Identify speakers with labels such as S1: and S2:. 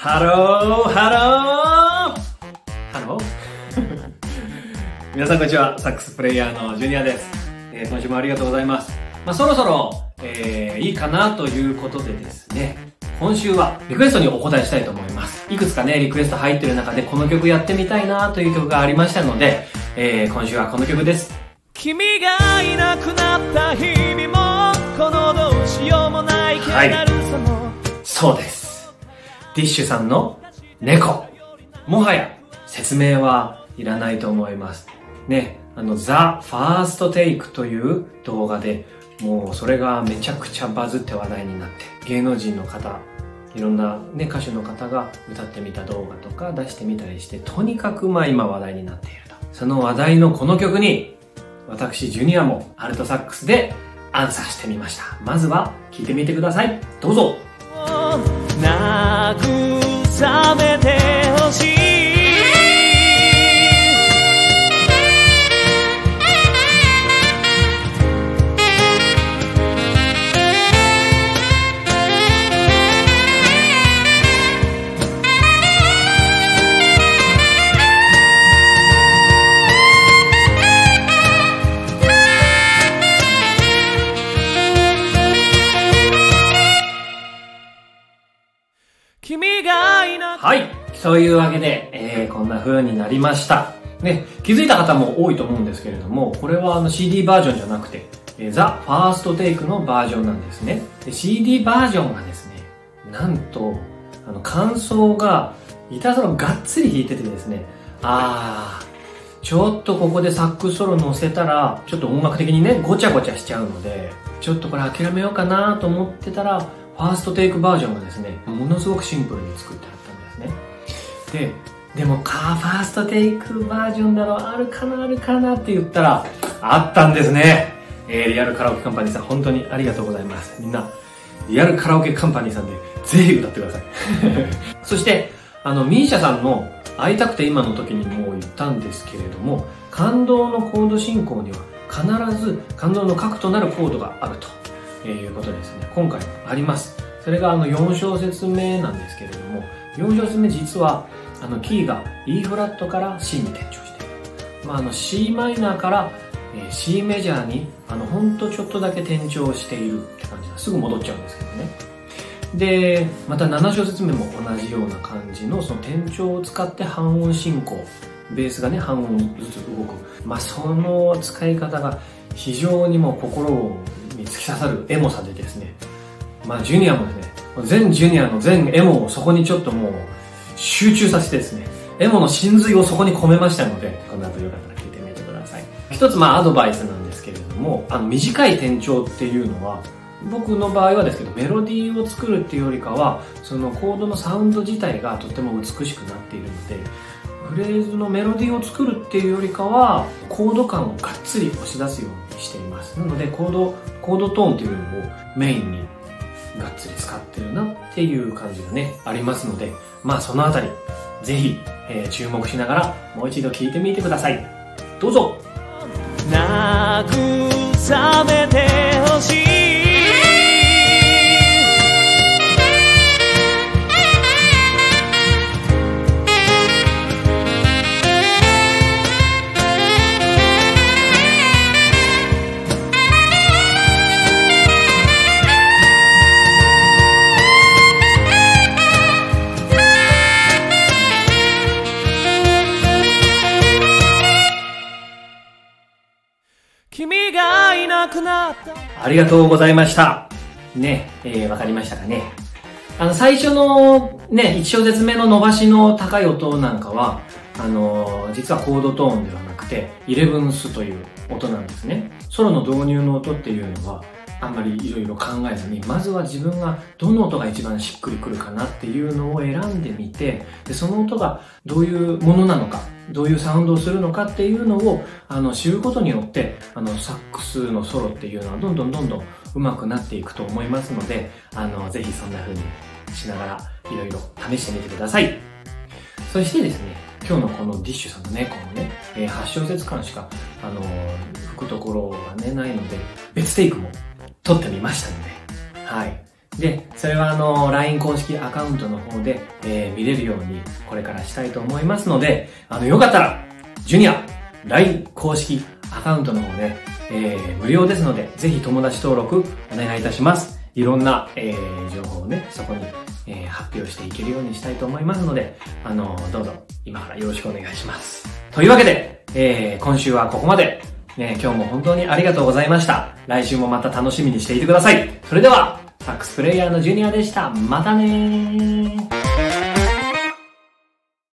S1: ハローハローハロー皆さんこんにちは。サックスプレイヤーのジュニアです。今週もありがとうございます。そろそろ、いいかなということでですね、今週はリクエストにお答えしたいと思います。いくつかね、リクエスト入ってる中でこの曲やってみたいなという曲がありましたので、今週はこの曲です。
S2: 君がいなくなった日々もこのどうしようもない気だるさも、
S1: はい、そうです。ディッシュさんの猫。もはや説明はいらないと思います。ね、ザ・ファーストテイクという動画で、もうそれがめちゃくちゃバズって話題になって、芸能人の方、いろんなね、歌手の方が歌ってみた動画とか出してみたりして、とにかく今話題になっていると。その話題のこの曲に、私ジュニアもアルトサックスでアンサーしてみました。まずは聴いてみてください。どうぞ。
S2: 慰めてほしい。
S1: はい。そういうわけで、こんな風になりました。ね、気づいた方も多いと思うんですけれども、これはCD バージョンじゃなくて、ザ・ファーストテイクのバージョンなんですね。で CD バージョンがですね、なんと、感想がギターソロがっつり弾いててですね、ちょっとここでサックスソロ乗せたら、ちょっと音楽的にね、ごちゃごちゃしちゃうので、ちょっとこれ諦めようかなと思ってたら、ファーストテイクバージョンがですね、ものすごくシンプルに作ってあったんですね。でもファーストテイクバージョンだろう、あるかなって言ったら、あったんですね。リアルカラオケカンパニーさん、本当にありがとうございます。みんな、リアルカラオケカンパニーさんで、ぜひ歌ってください。そして、ミーシャさんの会いたくて今の時にも言ったんですけれども、感動のコード進行には必ず感動の核となるコードがあると。いうことですね。今回もあります。それが4小節目なんですけれども、4小節目実はキーが E フラットから C に転調している。C マイナーから、C メジャーにほんとちょっとだけ転調しているって感じですぐ戻っちゃうんですけどね。で、また7小節目も同じような感じのその転調を使って半音進行。ベースがね、半音ずつ動く。その使い方が非常にもう心に突き刺さるエモさでですね、ジュニアもですね、全ジュニアの全エモをそこにちょっともう集中させてですね、エモの真髄をそこに込めましたので、この後よかったら聞いてみてください。一つアドバイスなんですけれども、短い転調っていうのは、僕の場合はですけど、メロディーを作るっていうよりかは、そのコードのサウンド自体がとても美しくなっているので、フレーズのメロディーを作るっていうよりかは、コード感をがっつり押し出すようにしています。なので、コードトーンっていうのをメインにがっつり使ってるなっていう感じがね、ありますので、そのあたり、ぜひ、注目しながらもう一度聴いてみてください。どうぞ。
S2: 慰めてほしい。君がいなくなった。
S1: ありがとうございました。ね、わかりましたかね。最初のね、1小節目の伸ばしの高い音なんかは、実はコードトーンではなくて、イレブンスという音なんですね。ソロの導入の音っていうのは、あんまりいろいろ考えずに、まずは自分がどの音が一番しっくりくるかなっていうのを選んでみて、でその音がどういうものなのか、どういうサウンドをするのかっていうのを知ることによって、サックスのソロっていうのはどんどん上手くなっていくと思いますので、ぜひそんな風にしながらいろいろ試してみてください。そしてですね、今日のこのディッシュさんのね、このね、8小節間しか、吹くところがね、ないので、別テイクも撮ってみましたので、はい。 で、それはLINE 公式アカウントの方で、見れるようにこれからしたいと思いますので、よかったら、ジュニア、LINE 公式アカウントの方ね、無料ですので、ぜひ友達登録お願いいたします。いろんな、情報をね、そこに、発表していけるようにしたいと思いますので、どうぞ今からよろしくお願いします。というわけで、今週はここまで。ね、今日も本当にありがとうございました。来週もまた楽しみにしていてください。それでは、サックスプレイヤーのジュニアでした。またねー。